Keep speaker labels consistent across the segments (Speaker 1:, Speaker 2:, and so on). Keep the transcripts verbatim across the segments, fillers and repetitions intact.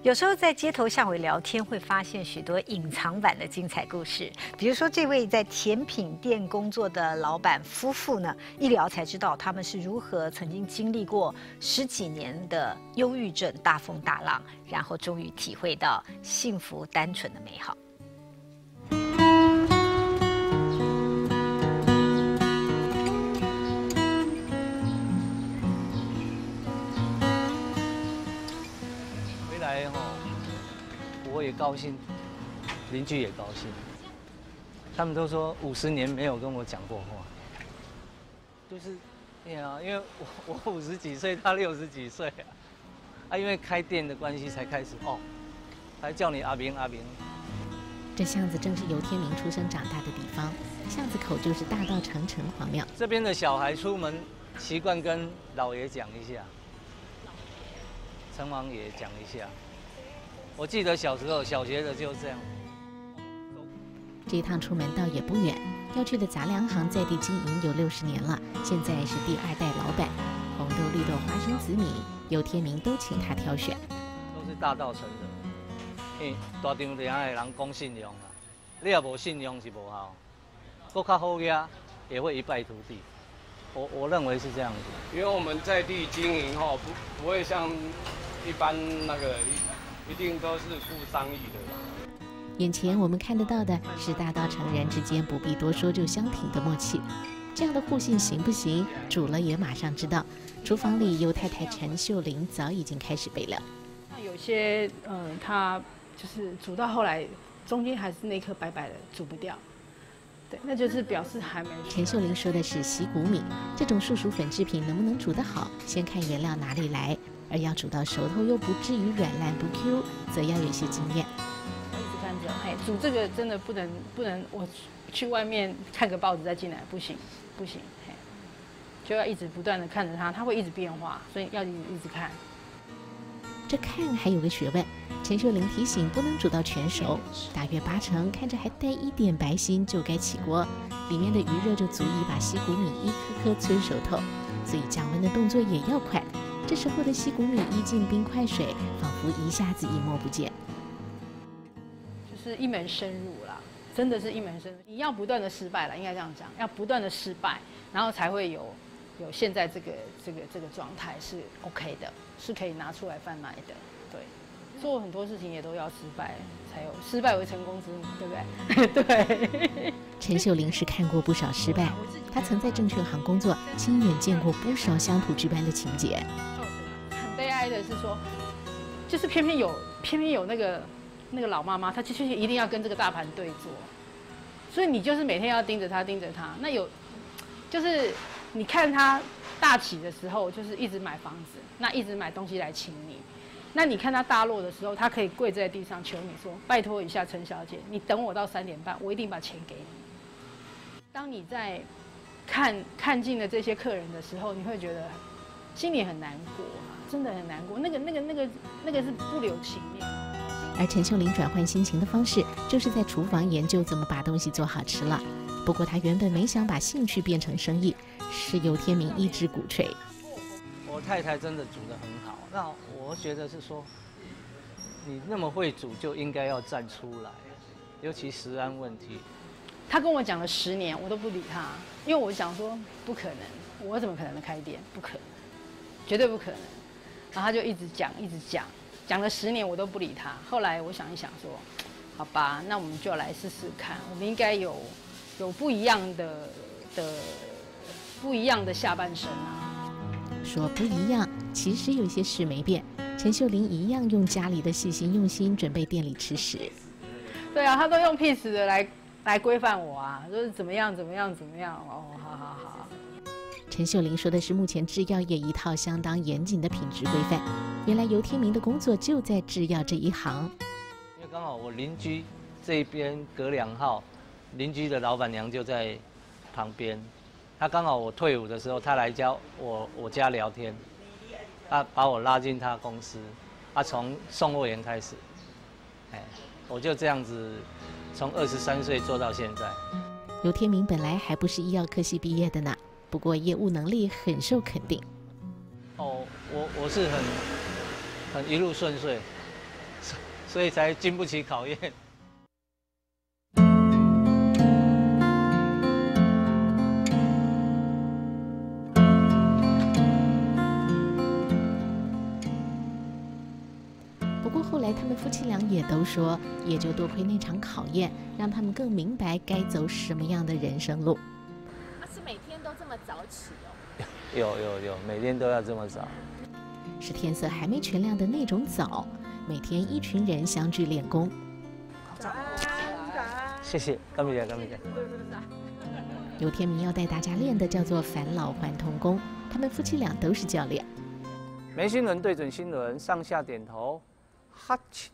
Speaker 1: 有时候在街头巷尾聊天，会发现许多隐藏版的精彩故事。比如说，这位在甜品店工作的老板夫妇呢，一聊才知道他们是如何曾经经历过十几年的忧郁症大风大浪，然后终于体会到幸福单纯的美好。
Speaker 2: 来吼，我也高兴，邻居也高兴。他们都说五十年没有跟我讲过话，就是，哎呀，因为我我五十几岁，他六十几岁啊，啊，因为开店的关系才开始哦，还叫你阿明阿明。
Speaker 3: 这巷子正是游天明出生长大的地方，巷子口就是大道城城隍庙。
Speaker 2: 这边的小孩出门习惯跟老爷讲一下。 城隍爷讲一下，我记得小时候小学的就这样。
Speaker 3: 这一趟出门倒也不远，要去的杂粮行在地经营有六十年了，现在是第二代老板。红豆、绿豆、花生、紫米，游天明都请他挑选。
Speaker 2: 都是大稻城的，因为大场底下的人讲信用啊，你也无信用是无效，搁较好呀，也会一败涂地。 我我认为是这样子，
Speaker 4: 因为我们在地经营哈，不不会像一般那个一定都是顾商议的。
Speaker 3: 眼前我们看得到的是大道城人之间不必多说就相挺的默契，这样的互信行不行？煮了也马上知道。厨房里尤太太陈秀玲早已经开始备料。
Speaker 5: 那有些嗯、呃，它就是煮到后来，中间还是那颗白白的，煮不掉。 对，那就是表示还没。
Speaker 3: 陈秀玲说的是西谷米，这种树薯粉制品能不能煮得好，先看原料哪里来，而要煮到熟透又不至于软烂不 Q， 则要有些经验。
Speaker 5: 我一直看着，嘿，煮这个真的不能不能，我去外面看个报纸再进来，不行不行，嘿，就要一直不断的看着它，它会一直变化，所以要一直一直看。
Speaker 3: 这看还有个学问。 陈秀玲提醒，不能煮到全熟，大约八成，看着还带一点白心就该起锅，里面的余热就足以把西谷米一颗颗催熟透，所以降温的动作也要快。这时候的西谷米一进冰块水，仿佛一下子一摸不见，
Speaker 5: 就是一门深入啦，真的是一门深入。你要不断的失败了，应该这样讲，要不断的失败，然后才会有有现在这个这个这个状态是 OK 的，是可以拿出来贩卖的，对。 做很多事情也都要失败，才有失败为成功之母，对不对？对。
Speaker 3: 陈秀玲是看过不少失败，她曾在证券行工作，亲眼见过不少乡土剧般的情节。
Speaker 5: 很悲哀的是说，就是偏偏有偏偏有那个那个老妈妈，她就是一定要跟这个大盘对坐，所以你就是每天要盯着她盯着她。那有就是你看她大起的时候，就是一直买房子，那一直买东西来请你。 那你看他大落的时候，他可以跪在地上求你说：“拜托一下，陈小姐，你等我到三点半，我一定把钱给你。”当你在看看尽了这些客人的时候，你会觉得心里很难过啊，真的很难过。那个、那个、那个、那个是不留情面。
Speaker 3: 而陈秀玲转换心情的方式，就是在厨房研究怎么把东西做好吃了。不过她原本没想把兴趣变成生意，是游天明一直鼓吹。
Speaker 2: 我太太真的煮得很好，那我觉得是说，你那么会煮就应该要站出来，尤其食安问题。
Speaker 5: 他跟我讲了十年，我都不理他，因为我想说不可能，我怎么可能开店？不可能，绝对不可能。然后他就一直讲，一直讲，讲了十年我都不理他。后来我想一想说，好吧，那我们就来试试看，我们应该有有不一样的的不一样的下半生啊。
Speaker 3: 说不一样，其实有些事没变。陈秀玲一样用家里的细心用心准备店里吃食。
Speaker 5: 对啊，他都用 piece 的来来规范我啊，就是怎么样怎么样怎么样哦，好好好。
Speaker 3: 陈秀玲说的是目前制药业一套相当严谨的品质规范。原来游天明的工作就在制药这一行。
Speaker 2: 因为刚好我邻居这边隔两号，邻居的老板娘就在旁边。 他刚好我退伍的时候，他来家我我家聊天，他把我拉进他公司，他从送货员开始，哎，我就这样子从二十三岁做到现在。
Speaker 3: 游天明本来还不是医药科系毕业的呢，不过业务能力很受肯定。
Speaker 2: 哦，我我是很很一路顺遂， 所以才经不起考验。
Speaker 3: 不过后来他们夫妻俩也都说，也就多亏那场考验，让他们更明白该走什么样的人生路。
Speaker 6: 那是每天都这么早起哦？
Speaker 2: 有有有，每天都要这么早。
Speaker 3: 是天色还没全亮的那种早，每天一群人相聚练功。
Speaker 2: 早安，早安。谢谢，干不干干不干。
Speaker 3: 刘天明要带大家练的叫做返老还童功，他们夫妻俩都是教练。
Speaker 2: 眉心轮对准心轮，上下点头。哈气！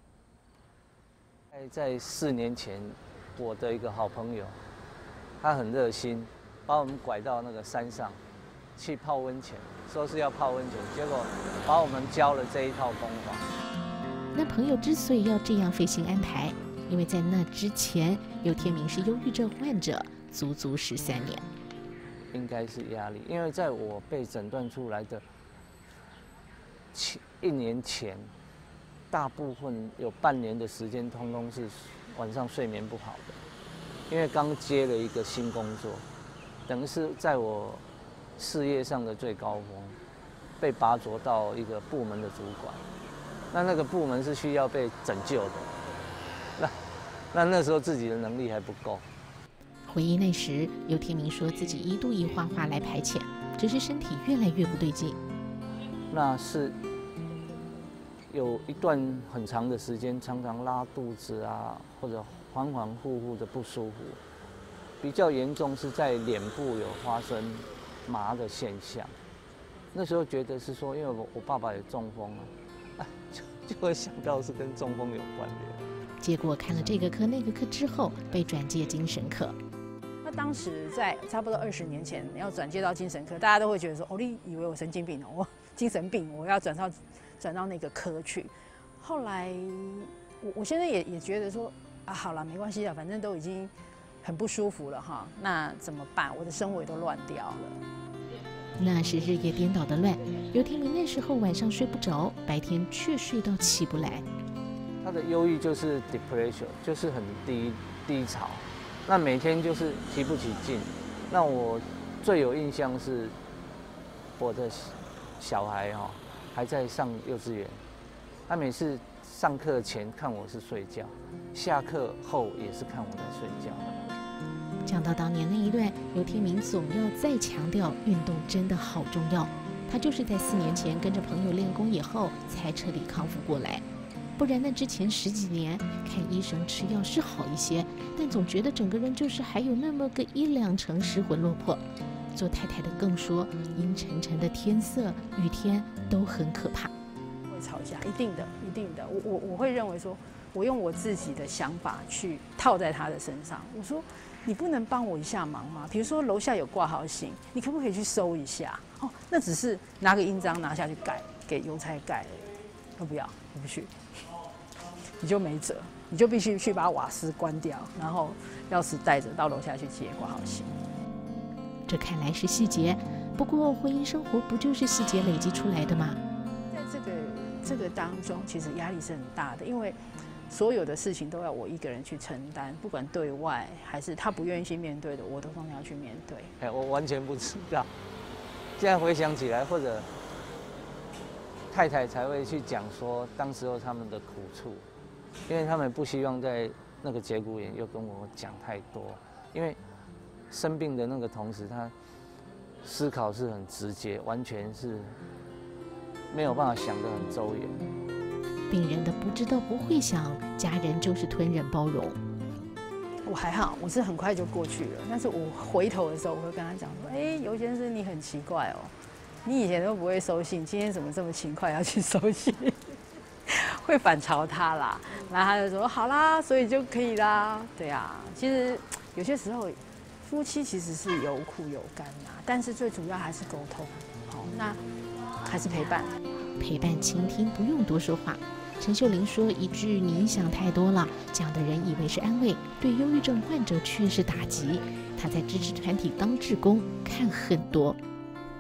Speaker 2: 在四年前，我的一个好朋友，他很热心，把我们拐到那个山上去泡温泉，说是要泡温泉，结果把我们教了这一套功法。
Speaker 3: 那朋友之所以要这样费心安排，因为在那之前，刘天明是忧郁症患者，足足十三年。
Speaker 2: 应该是压力，因为在我被诊断出来的前一年前。大部分有半年的时间，通通是晚上睡眠不好的，因为刚接了一个新工作，等于是在我事业上的最高峰，被拔擢到一个部门的主管，那那个部门是需要被拯救的，那那那时候自己的能力还不够。
Speaker 3: 回忆那时，刘天明说自己一度以画画来排遣，只是身体越来越不对劲。
Speaker 2: 那是。有一段很长的时间，常常拉肚子啊，或者反反复复的不舒服。比较严重是在脸部有发生麻的现象。那时候觉得是说，因为我我爸爸有中风啊，啊就就会想到是跟中风有关联。
Speaker 3: 结果看了这个科那个科之后，被转介精神科。
Speaker 5: 那当时在差不多二十年前要转介到精神科，大家都会觉得说，哦，你以为我神经病哦，我精神病，我要转到。转到那个科去，后来我我现在也也觉得说啊，好了，没关系了，反正都已经很不舒服了哈，那怎么办？我的生活也都乱掉了。
Speaker 3: 那是日夜颠倒的乱。刘天明那时候晚上睡不着，白天却睡到起不来。
Speaker 2: 他的忧郁就是 depression， 就是很低低潮，那每天就是提不起劲。那我最有印象是我的小孩哈。还在上幼稚园，他每次上课前看我是睡觉，下课后也是看我在睡觉。
Speaker 3: 讲到当年那一段，刘天明总要再强调运动真的好重要。他就是在四年前跟着朋友练功以后，才彻底康复过来。不然那之前十几年看医生吃药是好一些，但总觉得整个人就是还有那么个一两成失魂落魄。做太太的更说，阴沉沉的天色、雨天都很可怕。
Speaker 5: 会吵架，一定的，一定的。我我我会认为说，我用我自己的想法去套在他的身上。我说，你不能帮我一下忙吗？比如说楼下有挂号信，你可不可以去收一下？哦，那只是拿个印章拿下去盖，给邮差盖。要不要？我不去，你就没辙，你就必须去把瓦斯关掉，然后钥匙带着到楼下去接挂号信。
Speaker 3: 这看来是细节，不过婚姻生活不就是细节累积出来的吗？
Speaker 5: 在这个这个当中，其实压力是很大的，因为所有的事情都要我一个人去承担，不管对外还是他不愿意去面对的，我都ต้อง要去面对。
Speaker 2: 哎，我完全不知道。现在回想起来，或者太太才会去讲说，当时候他们的苦处，因为他们不希望在那个节骨眼又跟我讲太多，因为。生病的那个同时，他思考是很直接，完全是没有办法想得很周远。
Speaker 3: 病人的不知道不会想，家人就是吞忍包容。
Speaker 5: 我还好，我是很快就过去了。但是我回头的时候，我会跟他讲说：“哎，尤先生，你很奇怪哦，你以前都不会收信，今天怎么这么勤快要去收信？”会反嘲他啦，然后他就说：“好啦，所以就可以啦。”对啊，其实有些时候。夫妻其实是有苦有甘呐，但是最主要还是沟通。好，那还是陪伴，
Speaker 3: 陪伴倾听，不用多说话。陈秀玲说一句：“你想太多了。”讲的人以为是安慰，对忧郁症患者却是打击。她在支持团体当志工，看很多。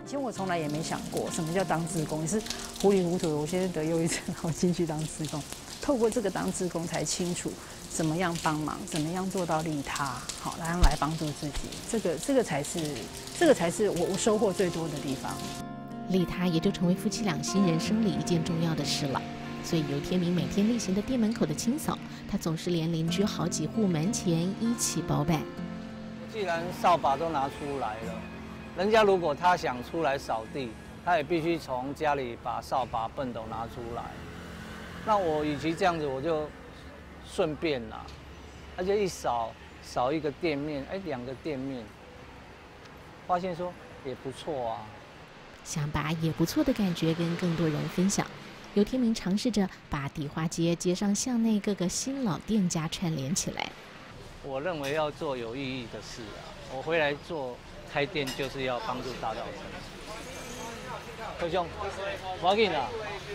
Speaker 5: 以前我从来也没想过什么叫当志工，也是糊里糊涂的。我现在得忧郁症，我进去当志工，透过这个当志工才清楚怎么样帮忙，怎么样做到利他，好，然后来帮助自己。这个这个才是这个才是我我收获最多的地方。
Speaker 3: 利他也就成为夫妻俩新人生里一件重要的事了。所以游天明每天例行的店门口的清扫，他总是连邻居好几户门前一起包办。
Speaker 2: 既然扫把都拿出来了，人家如果他想出来扫地，他也必须从家里把扫把、畚斗拿出来。那我与其这样子，我就顺便啦，而且一扫扫一个店面，哎，两个店面，发现说也不错啊。
Speaker 3: 想把也不错的感觉跟更多人分享，游天明尝试着把迪化街街上巷内各个新老店家串联起来。
Speaker 2: 我认为要做有意义的事啊，我回来做开店就是要帮助大稻埕。何兄，不要紧啦。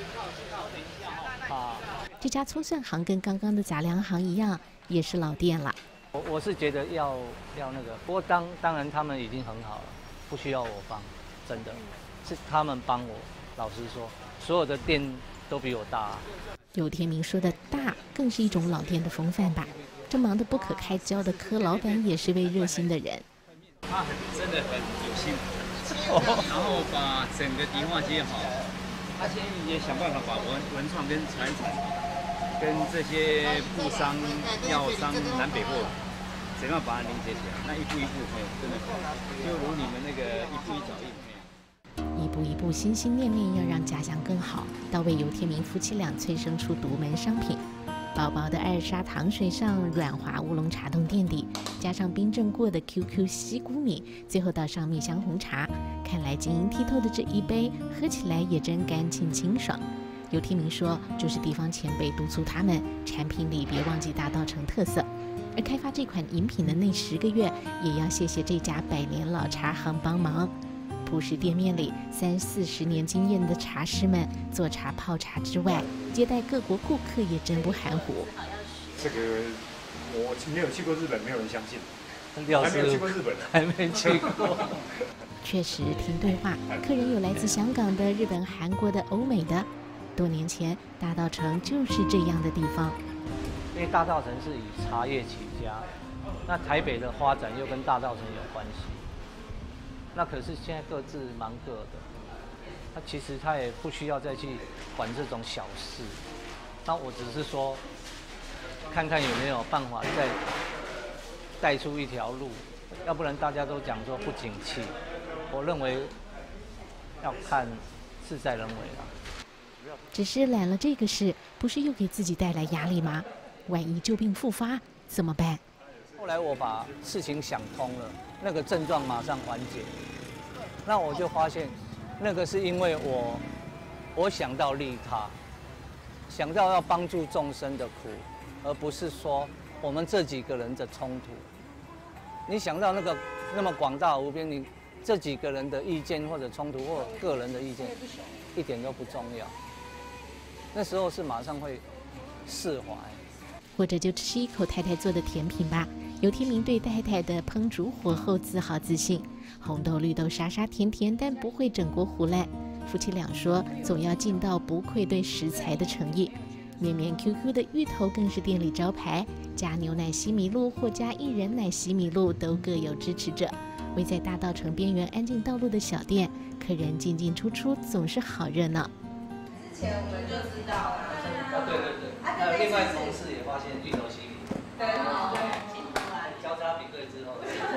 Speaker 2: 啊，
Speaker 3: 这家葱蒜行跟刚刚的杂粮行一样，也是老店了。
Speaker 2: 我我是觉得要要那个，不过当当然他们已经很好了，不需要我帮，真的是他们帮我。老实说，所有的店都比我大啊。
Speaker 3: 游天明说的大，更是一种老店的风范吧。这忙得不可开交的柯老板也是位热心的人。
Speaker 7: 他很真的很有心，然后把整个迪化街好，他现在也想办法把文文创跟传统跟这些布商、药商南北货，怎样把它连接起来？那一步一步，哎，真的就如你们那个一步一脚印。
Speaker 3: 一步一步心心念念要让家乡更好，到为游天明夫妻俩催生出独门商品。薄薄的二砂糖水上软滑乌龙茶冻垫底，加上冰镇过的 Q Q 西谷米，最后倒上蜜香红茶。看来晶莹剔透的这一杯，喝起来也真干净清爽。游天明说，就是地方前辈督促他们，产品里别忘记大稻埕特色。而开发这款饮品的那十个月，也要谢谢这家百年老茶行帮忙。朴实店面里，三四十年经验的茶师们做茶泡茶之外，接待各国顾客也真不含糊。
Speaker 8: 这个我没有去过日本，没有人相信。还
Speaker 2: 没
Speaker 8: 有去过日本，
Speaker 2: 还没去过。
Speaker 3: 确实，听对话，客人有来自香港的、日本、韩国的、欧美的。多年前，大稻埕就是这样的地方。
Speaker 2: 因为大稻埕是以茶叶起家，那台北的发展又跟大稻埕有关系。那可是现在各自忙各的，那其实他也不需要再去管这种小事。那我只是说，看看有没有办法再带出一条路，要不然大家都讲说不景气。我认为要看事在人为啦。
Speaker 3: 只是揽了这个事，不是又给自己带来压力吗？万一旧病复发怎么办？
Speaker 2: 后来我把事情想通了，那个症状马上缓解。那我就发现，那个是因为我，我想到利他，想到要帮助众生的苦，而不是说我们这几个人的冲突。你想到那个那么广大无边，你这几个人的意见或者冲突或个人的意见，一点都不重要。那时候是马上会释怀。
Speaker 3: 或者就吃一口太太做的甜品吧。游天明对太太的烹煮火候自豪自信，红豆绿豆沙沙甜甜，但不会整锅糊烂。夫妻俩说，总要尽到不愧对食材的诚意。绵绵 Q Q 的芋头更是店里招牌，加牛奶西米露或加薏仁奶西米露都各有支持者。位在大稻埕边缘安静道路的小店，客人进进出出，总是好热闹。
Speaker 9: 之前我们就知道了。
Speaker 2: 啊，对对对，还有另外同事也发现芋头西米露。对对。交叉比对之后，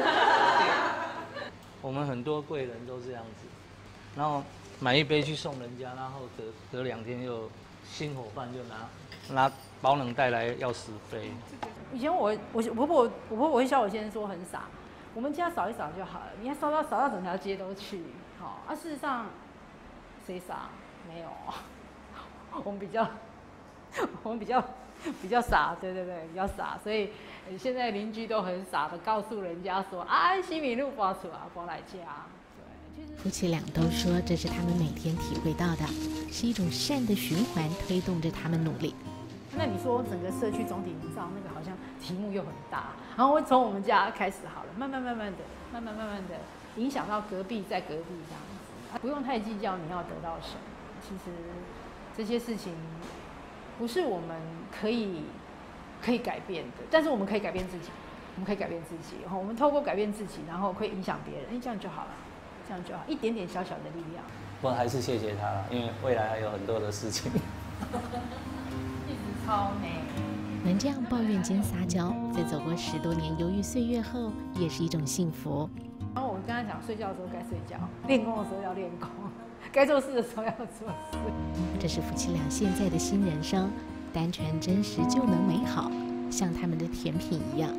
Speaker 2: 我们很多贵人都这样子，然后买一杯去送人家，然后隔隔两天又新伙伴就拿拿保冷袋来要十杯。
Speaker 5: 以前我我婆婆我婆婆会笑我先生说很傻，我们家扫一扫就好了，你还扫到扫到整条街都去，好啊。事实上谁傻？没有，我们比较我们比较比较傻，对对对，比较傻，所以现在邻居都很傻的告诉人家说啊，西米露包出啊，包来家。对，
Speaker 3: 夫妻俩都说这是他们每天体会到的，是一种善的循环推动着他们努力。
Speaker 5: 那你说整个社区总体营造那个好像题目又很大，然后我从我们家开始好了，慢慢慢慢的，慢慢慢慢的影响到隔壁，在隔壁这样子。 不用太计较你要得到什么。其实这些事情不是我们可以可以改变的，但是我们可以改变自己，我们可以改变自己。然后我们透过改变自己，然后会影响别人，哎，这样就好了，这样就好，一点点小小的力量。
Speaker 2: 我还是谢谢他了，因为未来还有很多的事情。
Speaker 6: 一直超美。
Speaker 3: 能这样抱怨兼撒娇，在走过十多年忧郁岁月后，也是一种幸福。
Speaker 5: 然后我跟他讲，睡觉的时候该睡觉，练功的时候要练功，该做事的时候要做事。
Speaker 3: 这是夫妻俩现在的新人生，单纯真实就能美好，像他们的甜品一样。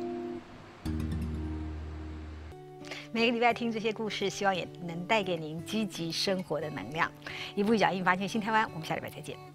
Speaker 1: 每个礼拜听这些故事，希望也能带给您积极生活的能量。一步一脚印发现新台湾，我们下礼拜再见。